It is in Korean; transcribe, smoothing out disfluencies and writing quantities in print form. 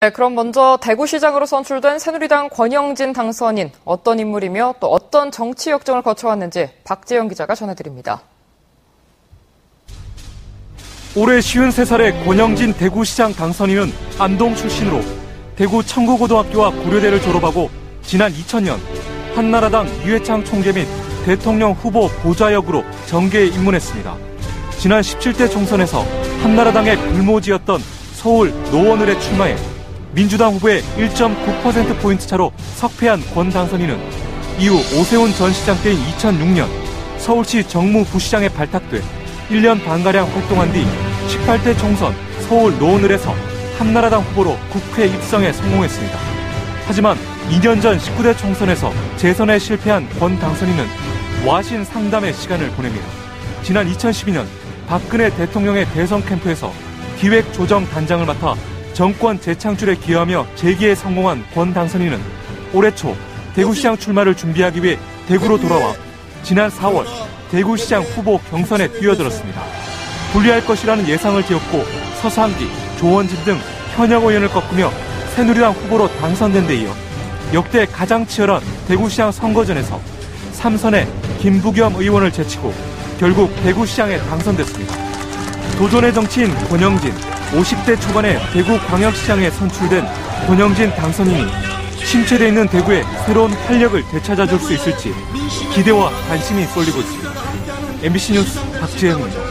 네, 그럼 먼저 대구시장으로 선출된 새누리당 권영진 당선인 어떤 인물이며 또 어떤 정치 역정을 거쳐왔는지 박재영 기자가 전해드립니다. 올해 53살의 권영진 대구시장 당선인은 안동 출신으로 대구 청구고등학교와 고려대를 졸업하고 지난 2000년 한나라당 이회창 총재 및 대통령 후보 보좌역으로 정계에 입문했습니다. 지난 17대 총선에서 한나라당의 불모지였던 서울 노원을에 출마해 민주당 후보의 1.9%포인트 차로 석패한 권 당선인은 이후 오세훈 전 시장 때인 2006년 서울시 정무부시장에 발탁돼 1년 반가량 활동한 뒤 18대 총선 서울 노원을에서 한나라당 후보로 국회 입성에 성공했습니다. 하지만 2년 전 19대 총선에서 재선에 실패한 권 당선인은 와신 상담의 시간을 보냅니다. 지난 2012년 박근혜 대통령의 대선 캠프에서 기획조정단장을 맡아 정권 재창출에 기여하며 재기에 성공한 권 당선인은 올해 초 대구시장 출마를 준비하기 위해 대구로 돌아와 지난 4월 대구시장 후보 경선에 뛰어들었습니다. 불리할 것이라는 예상을 뒤엎고 서상기, 조원진 등 현역 의원을 꺾으며 새누리당 후보로 당선된 데 이어 역대 가장 치열한 대구시장 선거전에서 3선의 김부겸 의원을 제치고 결국 대구시장에 당선됐습니다. 도전의 정치인 권영진, 50대 초반에 대구광역시장에 선출된 권영진 당선인이 침체되어 있는 대구에 새로운 활력을 되찾아줄 수 있을지 기대와 관심이 쏠리고 있습니다. MBC 뉴스 박재영입니다.